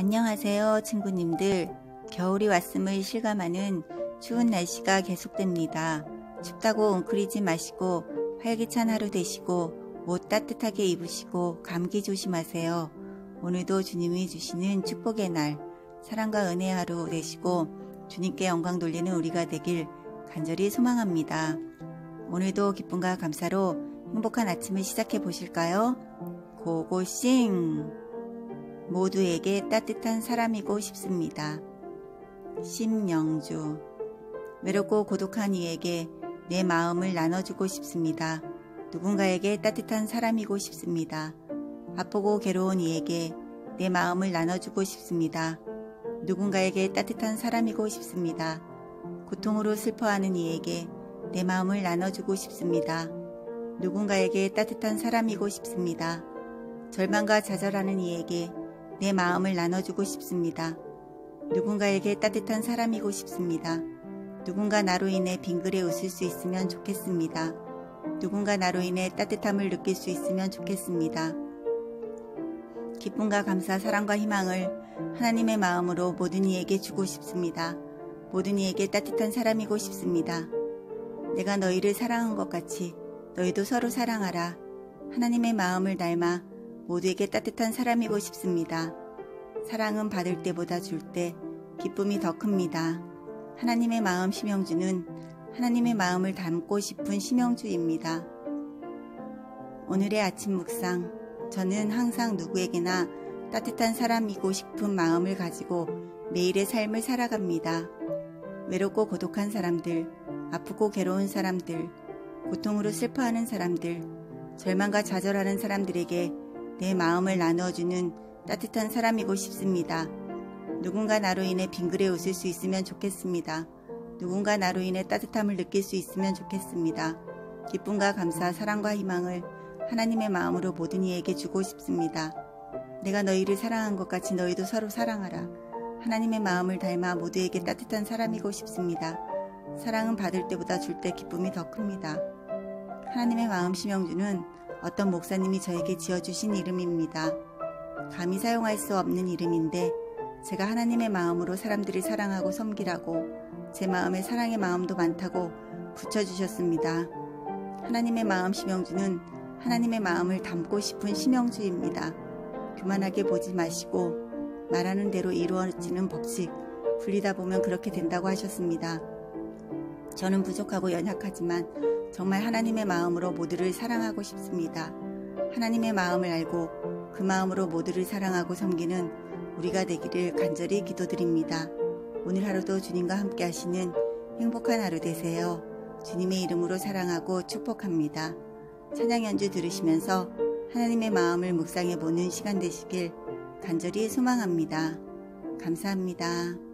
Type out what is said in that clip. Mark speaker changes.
Speaker 1: 안녕하세요 친구님들. 겨울이 왔음을 실감하는 추운 날씨가 계속됩니다. 춥다고 웅크리지 마시고 활기찬 하루 되시고 옷 따뜻하게 입으시고 감기 조심하세요. 오늘도 주님이 주시는 축복의 날, 사랑과 은혜의 하루 되시고 주님께 영광 돌리는 우리가 되길 간절히 소망합니다. 오늘도 기쁨과 감사로 행복한 아침을 시작해 보실까요? 고고싱! 모두에게 따뜻한 사람이고 싶습니다. 심영주. 외롭고 고독한 이에게 내 마음을 나눠주고 싶습니다. 누군가에게 따뜻한 사람이고 싶습니다. 아프고 괴로운 이에게 내 마음을 나눠주고 싶습니다. 누군가에게 따뜻한 사람이고 싶습니다. 고통으로 슬퍼하는 이에게 내 마음을 나눠주고 싶습니다. 누군가에게 따뜻한 사람이고 싶습니다. 절망과 좌절하는 이에게 내 마음을 나눠주고 싶습니다. 누군가에게 따뜻한 사람이고 싶습니다. 누군가 나로 인해 빙그레 웃을 수 있으면 좋겠습니다. 누군가 나로 인해 따뜻함을 느낄 수 있으면 좋겠습니다. 기쁨과 감사, 사랑과 희망을 하나님의 마음으로 모든 이에게 주고 싶습니다. 모든 이에게 따뜻한 사람이고 싶습니다. 내가 너희를 사랑한 것 같이 너희도 서로 사랑하라. 하나님의 마음을 닮아 모두에게 따뜻한 사람이고 싶습니다. 사랑은 받을 때보다 줄 때 기쁨이 더 큽니다. 하나님의 마음 심영주는 하나님의 마음을 닮고 싶은 심영주입니다. 오늘의 아침 묵상. 저는 항상 누구에게나 따뜻한 사람이고 싶은 마음을 가지고 매일의 삶을 살아갑니다. 외롭고 고독한 사람들, 아프고 괴로운 사람들, 고통으로 슬퍼하는 사람들, 절망과 좌절하는 사람들에게 내 마음을 나누어주는 따뜻한 사람이고 싶습니다. 누군가 나로 인해 빙그레 웃을 수 있으면 좋겠습니다. 누군가 나로 인해 따뜻함을 느낄 수 있으면 좋겠습니다. 기쁨과 감사, 사랑과 희망을 하나님의 마음으로 모든 이에게 주고 싶습니다. 내가 너희를 사랑한 것 같이 너희도 서로 사랑하라. 하나님의 마음을 닮아 모두에게 따뜻한 사람이고 싶습니다. 사랑은 받을 때보다 줄 때 기쁨이 더 큽니다. 하나님의 마음 심영주는 어떤 목사님이 저에게 지어주신 이름입니다. 감히 사용할 수 없는 이름인데 제가 하나님의 마음으로 사람들을 사랑하고 섬기라고 제 마음에 사랑의 마음도 많다고 붙여주셨습니다. 하나님의 마음 심영주는 하나님의 마음을 담고 싶은 심영주입니다. 교만하게 보지 마시고 말하는 대로 이루어지는 법칙, 불리다 보면 그렇게 된다고 하셨습니다. 저는 부족하고 연약하지만 정말 하나님의 마음으로 모두를 사랑하고 싶습니다. 하나님의 마음을 알고 그 마음으로 모두를 사랑하고 섬기는 우리가 되기를 간절히 기도드립니다. 오늘 하루도 주님과 함께 하시는 행복한 하루 되세요. 주님의 이름으로 사랑하고 축복합니다. 찬양 연주 들으시면서 하나님의 마음을 묵상해 보는 시간 되시길 간절히 소망합니다. 감사합니다.